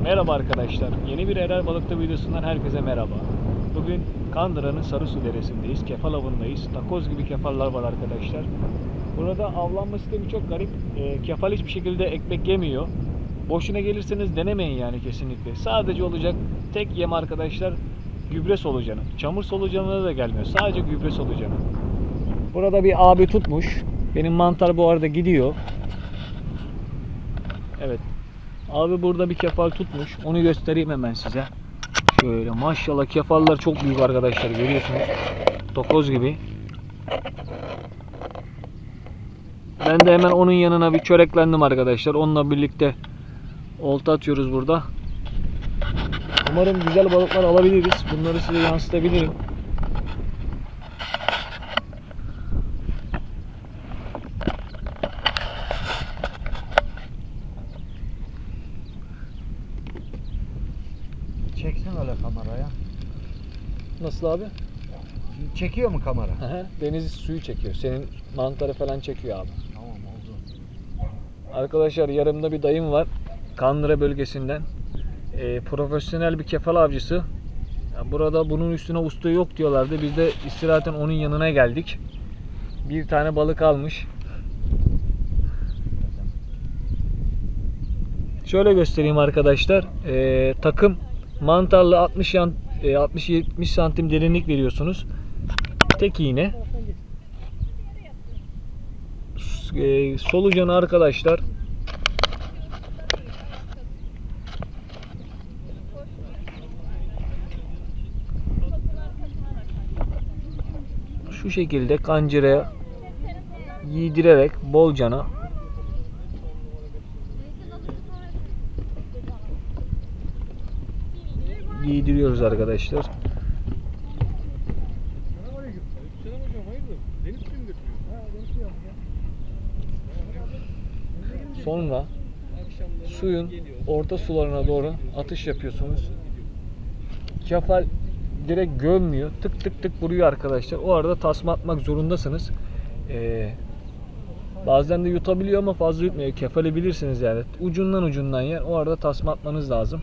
Merhaba arkadaşlar. Yeni bir Erer Balıkta videosundan herkese merhaba. Bugün Kandıra'nın Sarısu Deresi'ndeyiz. Kefal avındayız. Takoz gibi kefallar var arkadaşlar. Burada avlanma sistemi çok garip. Kefal hiçbir şekilde ekmek yemiyor. Boşuna gelirseniz denemeyin yani kesinlikle. Sadece olacak tek yem arkadaşlar gübre solucanı. Çamur solucanına da gelmiyor. Sadece gübre solucanı. Burada bir abi tutmuş. Benim mantar bu arada gidiyor. Evet. Abi burada bir kefal tutmuş. Onu göstereyim hemen size. Şöyle maşallah kefallar çok büyük arkadaşlar, görüyorsunuz. Tokoz gibi. Ben de hemen onun yanına bir çöreklendim arkadaşlar. Onunla birlikte olta atıyoruz burada. Umarım güzel balıklar alabiliriz. Bunları size yansıtabilirim. Çeksin öyle kameraya. Nasıl abi? Çekiyor mu kamera? Deniz suyu çekiyor. Senin mantarı falan çekiyor abi. Tamam, oldu. Arkadaşlar yanımda bir dayım var. Kandıra bölgesinden. Profesyonel bir kefal avcısı. Burada bunun üstüne usta yok diyorlardı. Biz de istirahaten onun yanına geldik. Bir tane balık almış. Şöyle göstereyim arkadaşlar. Takım mantarlı 60-70 santim derinlik veriyorsunuz. Tek iğne. Solucanı arkadaşlar şu şekilde kancıraya giydirerek bolcana giydiriyoruz arkadaşlar. Sonra suyun orta sularına doğru atış yapıyorsunuz. Kefal direkt gömmüyor. Tık tık tık vuruyor arkadaşlar. O arada tasma atmak zorundasınız. Bazen de yutabiliyor ama fazla yutmuyor. Kefali bilirsiniz yani. Ucundan yer. O arada tasma atmanız lazım.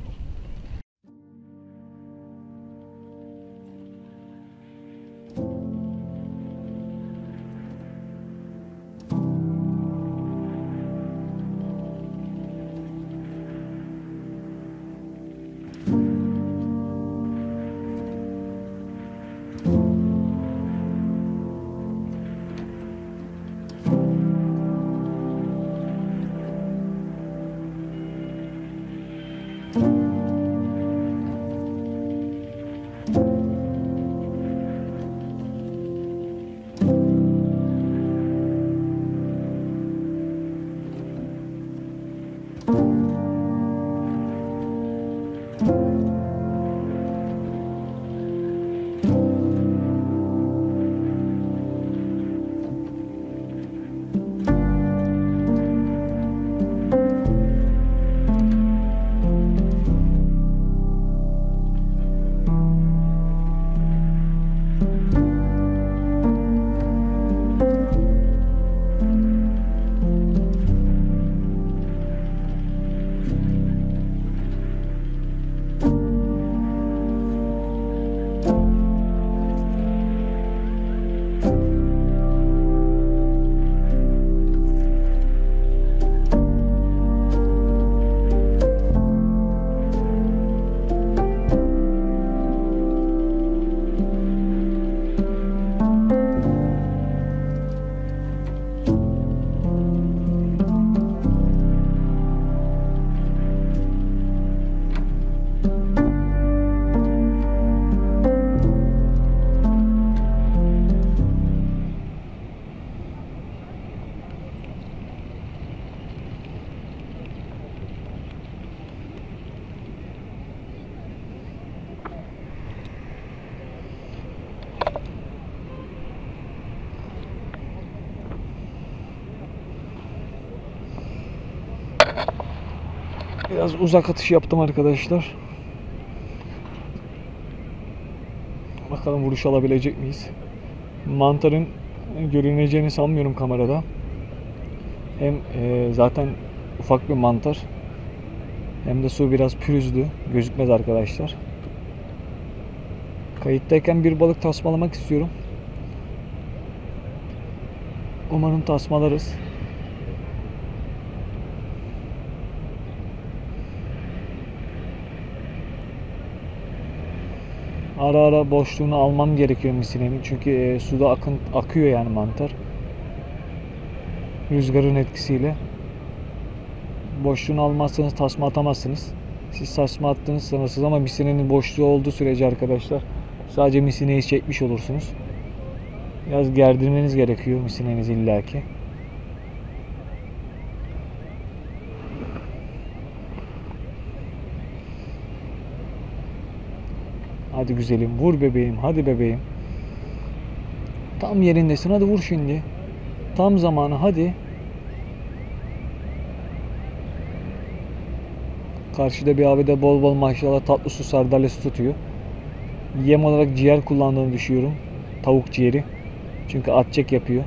Biraz uzak atış yaptım arkadaşlar. Bakalım vuruş alabilecek miyiz? Mantarın görüneceğini sanmıyorum kamerada. Hem zaten ufak bir mantar. Hem de su biraz pürüzlü. Gözükmez arkadaşlar. Kayıttayken bir balık tasmalamak istiyorum. Umarım tasmalarız. Ara ara boşluğunu almam gerekiyor misinenin. Çünkü suda akıyor yani mantar. Rüzgarın etkisiyle. Boşluğunu almazsanız tasma atamazsınız. Siz tasma attınız sanırsınız ama misinenin boşluğu olduğu sürece arkadaşlar sadece misineyi çekmiş olursunuz. Biraz gerdirmeniz gerekiyor misinenizi illaki. Hadi güzelim, vur bebeğim, hadi bebeğim. Tam yerindesin, hadi vur şimdi. Tam zamanı, hadi. Karşıda bir abi de bol bol maşallah tatlı su sardalyası tutuyor. Yem olarak ciğer kullandığını düşünüyorum. Tavuk ciğeri. Çünkü atçek yapıyor.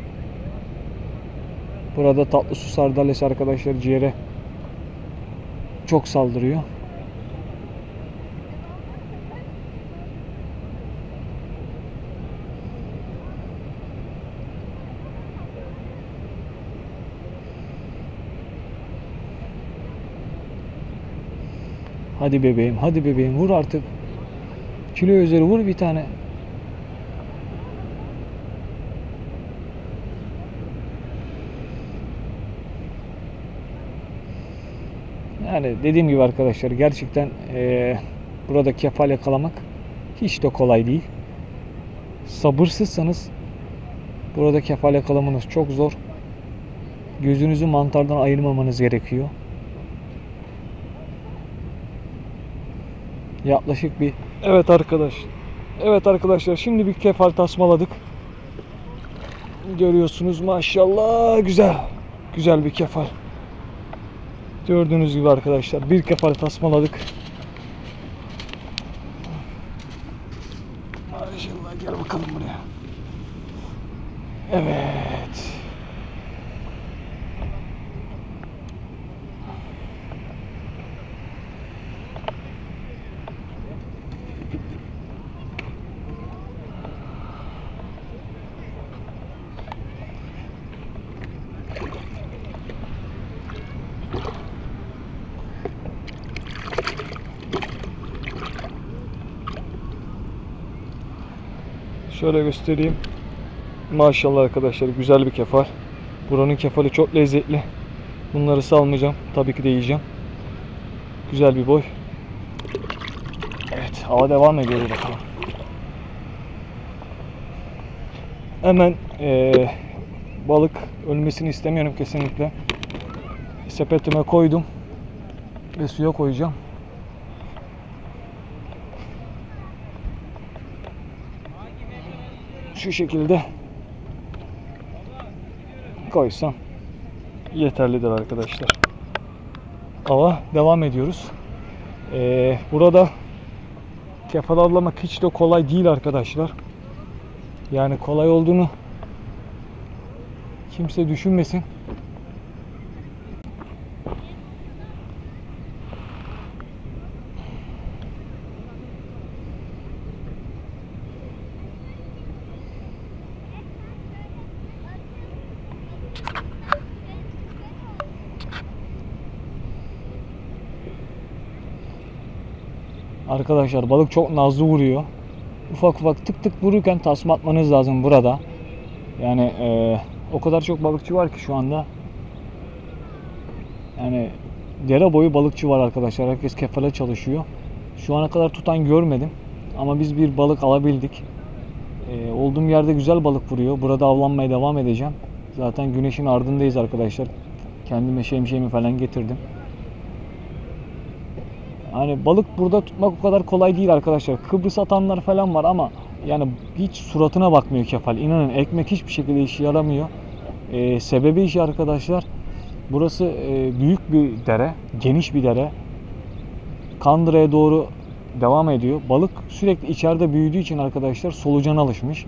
Burada tatlı su sardalyası arkadaşlar ciğere çok saldırıyor. Hadi bebeğim, hadi bebeğim vur artık. Kilo üzeri vur bir tane. Yani dediğim gibi arkadaşlar gerçekten burada kefal yakalamak hiç de kolay değil. Sabırsızsanız burada kefal yakalamanız çok zor. Gözünüzü mantardan ayırmamanız gerekiyor. Yaklaşık bir Evet arkadaşlar şimdi bir kefal tasmaladık. Görüyorsunuz maşallah güzel bir kefal. Gördüğünüz gibi arkadaşlar bir kefal tasmaladık. Maşallah gel bakalım buraya. Evet. Şöyle göstereyim. Maşallah arkadaşlar güzel bir kefal. Buranın kefali çok lezzetli. Bunları salmayacağım. Tabii ki de yiyeceğim. Güzel bir boy. Evet, hava devam ediyor bakalım. Hemen balık ölmesini istemiyorum kesinlikle. Sepetime koydum ve suya koyacağım. Şu şekilde koysam yeterlidir arkadaşlar. Ama devam ediyoruz. Burada kefal avlamak hiç de kolay değil arkadaşlar. Yani kolay olduğunu kimse düşünmesin. Arkadaşlar balık çok nazlı vuruyor. Ufak ufak tık tık vururken tasma atmanız lazım burada. Yani o kadar çok balıkçı var ki şu anda. Yani dere boyu balıkçı var arkadaşlar. Herkes kefale çalışıyor. Şu ana kadar tutan görmedim. Ama biz bir balık alabildik. Olduğum yerde güzel balık vuruyor. Burada avlanmaya devam edeceğim. Zaten güneşin ardındayız arkadaşlar. Kendime şemsiyemi falan getirdim. Yani balık burada tutmak o kadar kolay değil arkadaşlar. Kıbrıs atanlar falan var ama yani hiç suratına bakmıyor kefal. İnanın ekmek hiçbir şekilde işe yaramıyor. Sebebi işi arkadaşlar. Burası büyük bir dere, geniş bir dere. Kandıra'ya doğru devam ediyor. Balık sürekli içeride büyüdüğü için arkadaşlar solucana alışmış.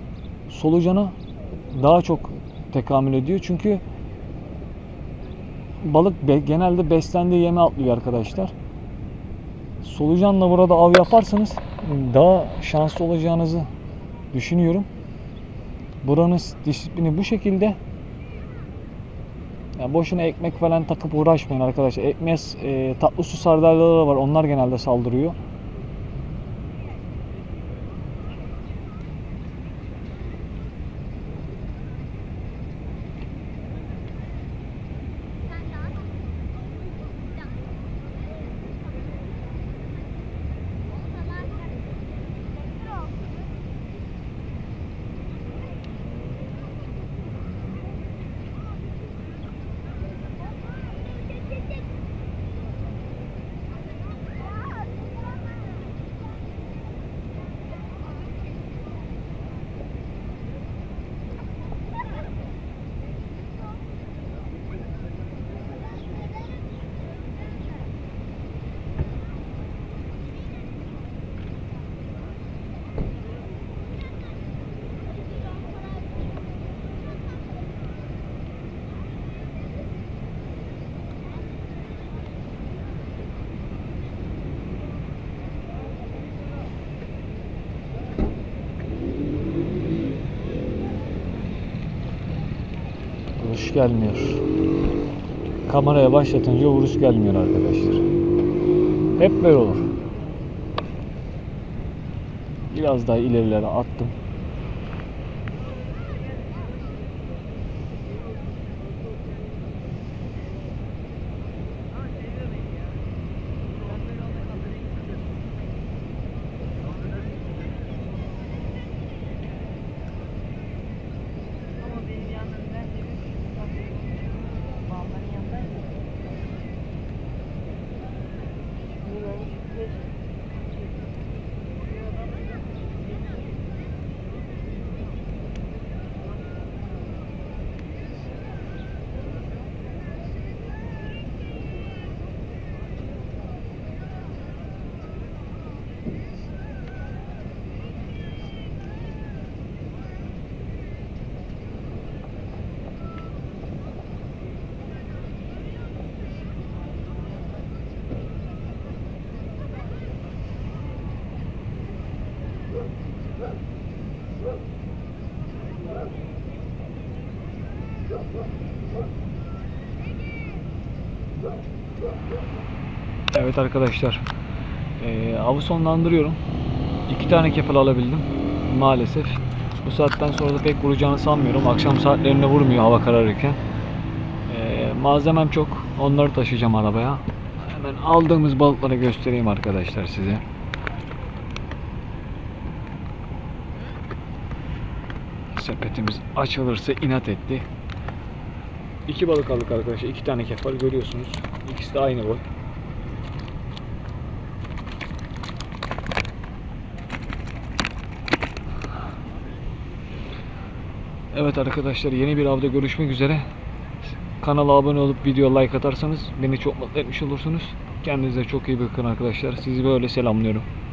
Solucana daha çok tekamül ediyor çünkü balık genelde beslendiği yeme atlıyor arkadaşlar. Solucanla burada av yaparsanız daha şanslı olacağınızı düşünüyorum. Buranın disiplini bu şekilde. Yani boşuna ekmek falan takıp uğraşmayın arkadaşlar. Ekmez tatlı su sardalyaları var. Onlar genelde saldırıyor. Vuruş gelmiyor. Kameraya başlatınca vuruş gelmiyor arkadaşlar. Hep böyle olur. Biraz daha ilerilere attım. Evet arkadaşlar, avı sonlandırıyorum. 2 tane kefal alabildim maalesef. Bu saatten sonra da pek vuracağını sanmıyorum. Akşam saatlerinde vurmuyor hava kararırken. Malzemem çok. Onları taşıyacağım arabaya. Hemen aldığımız balıkları göstereyim arkadaşlar size. Sepetimiz açılırsa inat etti. 2 balık aldık arkadaşlar. 2 tane kefal görüyorsunuz. İkisi de aynı boy. Evet arkadaşlar, yeni bir avda görüşmek üzere. Kanala abone olup video like atarsanız beni çok mutlu etmiş olursunuz. Kendinize çok iyi bakın arkadaşlar. Sizi böyle selamlıyorum.